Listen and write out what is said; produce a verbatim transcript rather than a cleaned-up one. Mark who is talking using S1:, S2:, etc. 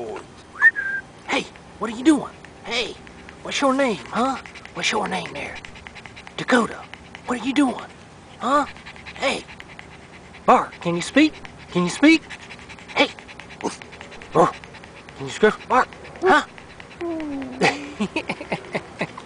S1: boy.
S2: Hey, what are you doing? Hey, what's your name, huh? What's your name there? Dakota, what are you doing? Huh? Hey, Bart, can you speak? Can you speak? Hey, Bart, can you speak? Bart, huh?